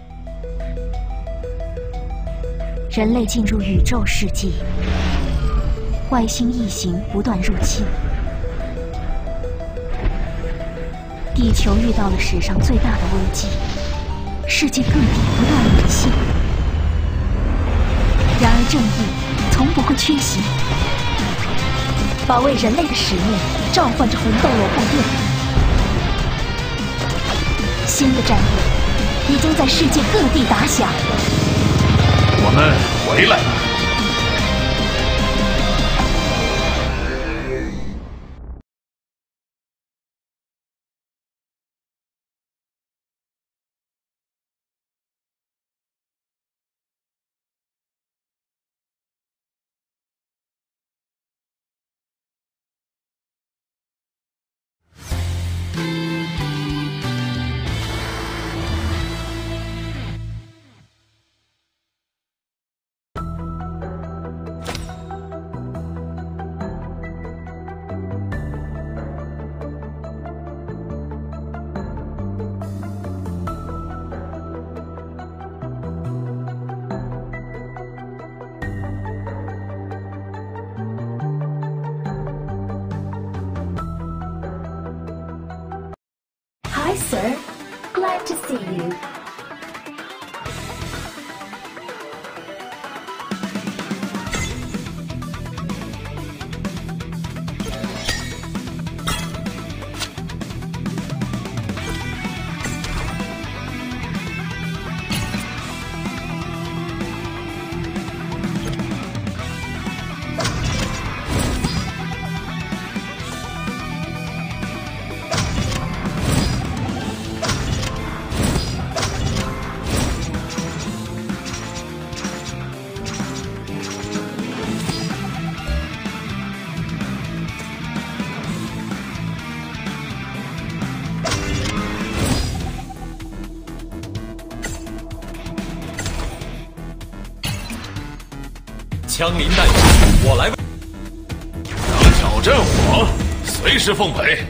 人类进入宇宙世纪，外星异形不断入侵，地球遇到了史上最大的危机，世界各地不断沦陷。然而正义从不会缺席，保卫人类的使命召唤着红斗罗宫殿。新的战役已经在世界各地打响。 我们回来了。 Hi, sir. Glad to see you. 枪林弹雨，我来为。 两小阵火，随时奉陪。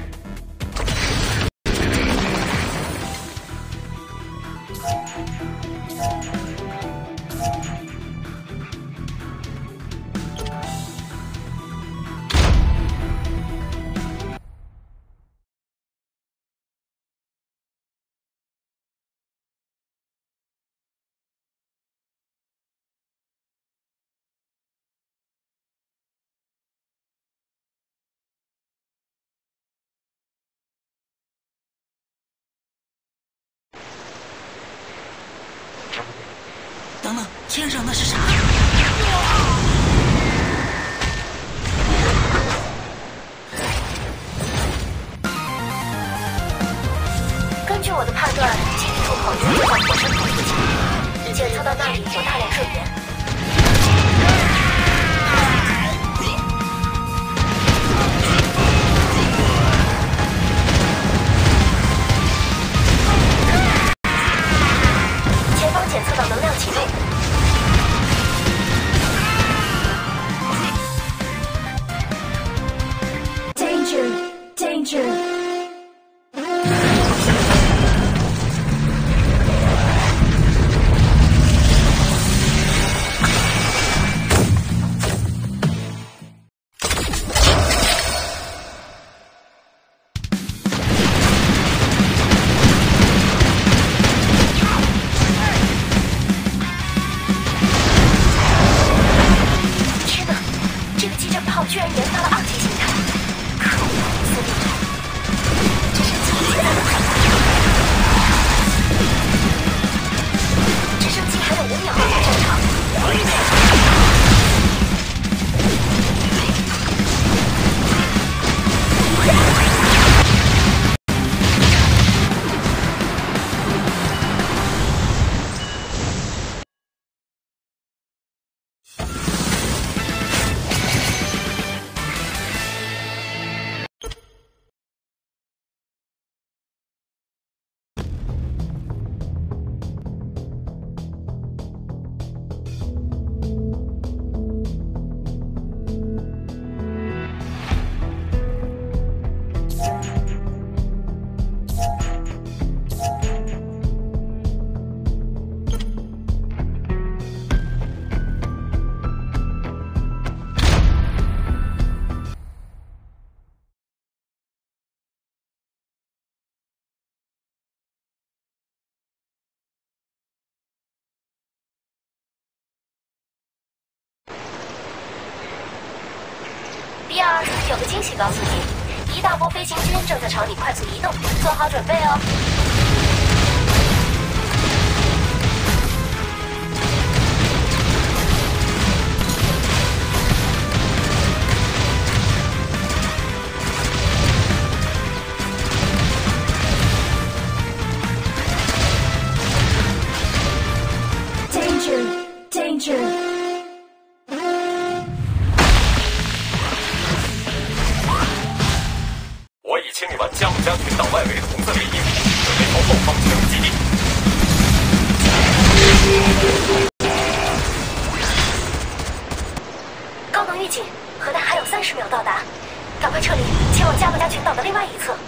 等等，天上那是啥？ 根据我的判断，基地突跑就在火山口附近，检测到那里有大量水源。前方检测到能量启动。Danger！ 居然研发了2级形态，可恶！司令长，这是机已经在路上了，直升机还有5秒到达战场。 B2，有个惊喜告诉你，一大波飞行军正在朝你快速移动，做好准备哦。 我已清理完加姆加群岛外围的红色猎鹰，准备从后方进入基地。 高能预警，核弹还有30秒到达，赶快撤离，前往加姆加群岛的另外一侧。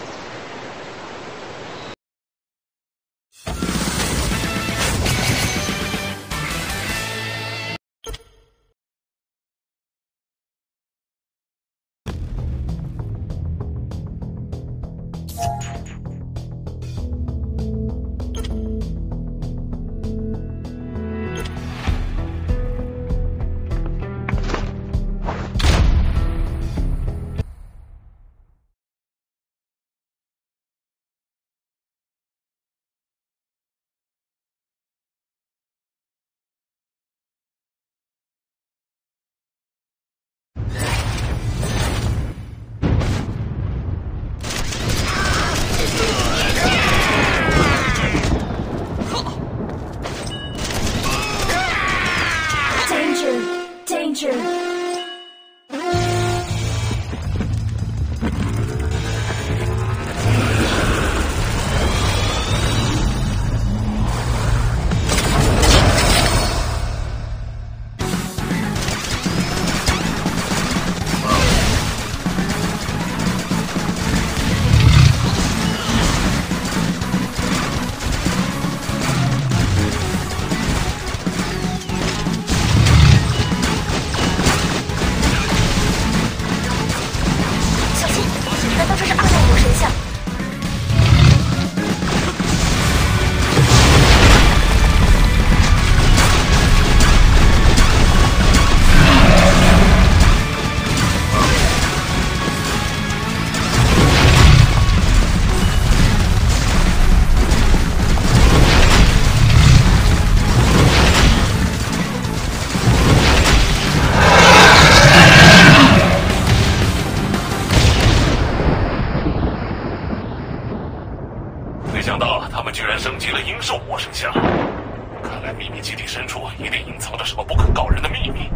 没想到他们居然升级了鹰兽模式下，看来秘密基地深处一定隐藏着什么不可告人的秘密。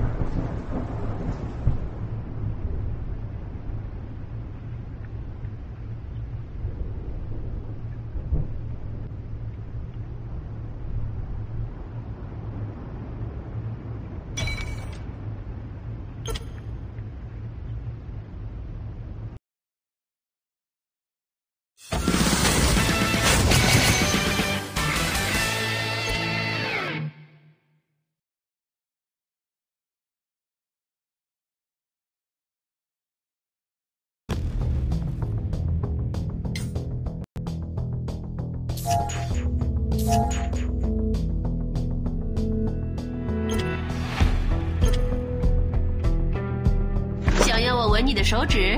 想要我吻你的手指？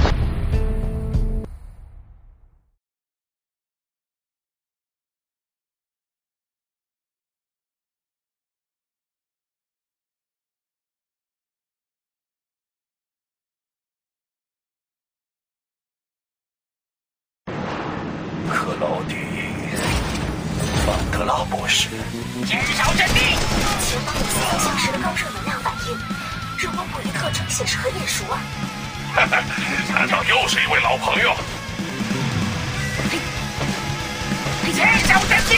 克劳迪，曼格拉博士， 坚守阵地。 前方有4小时的高热能量反应，日光物理特征显示很眼熟啊！ 哈哈，难道又是一位老朋友？ 坚守阵地。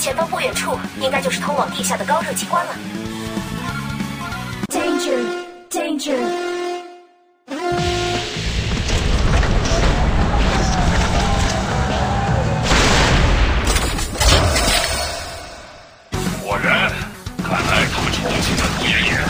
前方不远处应该就是通往地下的高热机关了。 Danger! Danger! 果然，看来他们重庆的毒烟眼。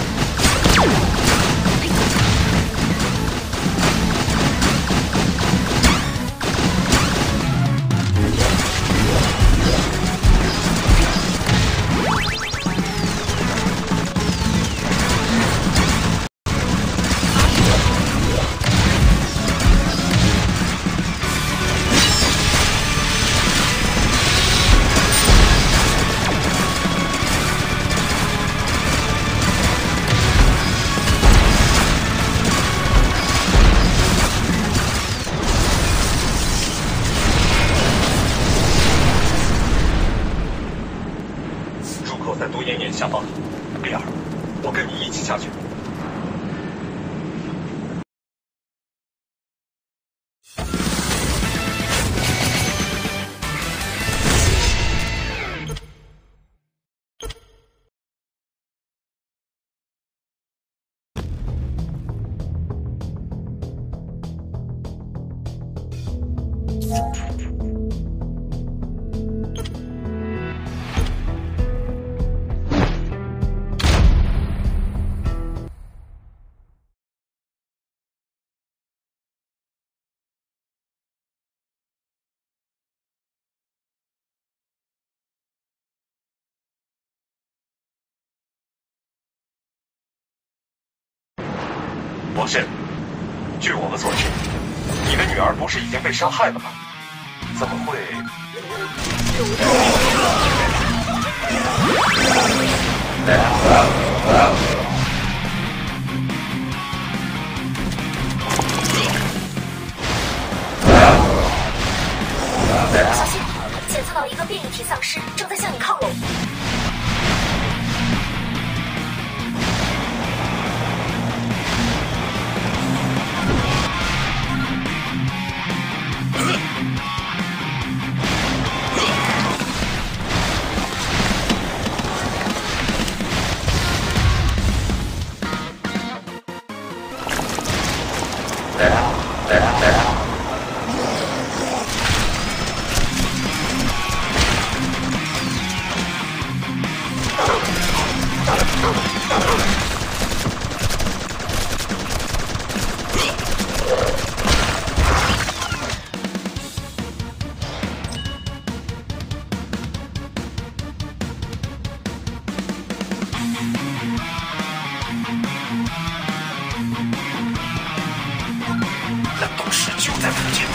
在毒烟眼下方，比尔，我跟你一起下去。博士，据我们所知，你的女儿不是已经被杀害了吗？怎么会？ 小心，检测到一个变异体丧尸正在向你靠拢。 冷冻室就在附近。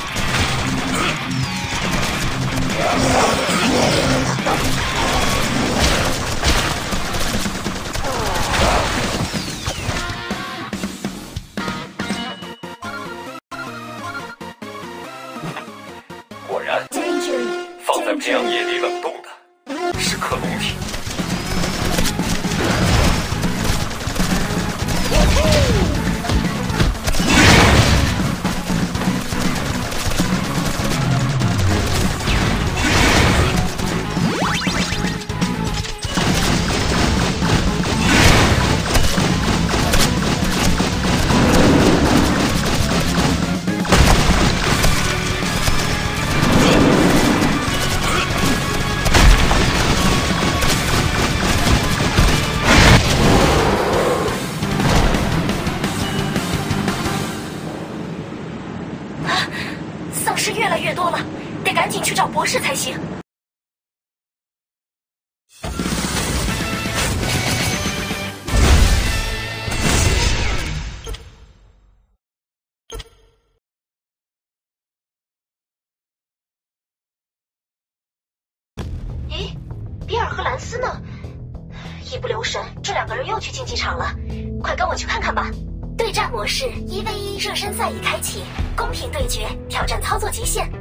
果然，放在培养液里冷冻的是克隆体。 丧尸越来越多了，得赶紧去找博士才行。咦，比尔和兰斯呢？一不留神，这两个人又去竞技场了，快跟我去看看吧。对战模式1v1热身赛已开启，公平对决，挑战操作极限。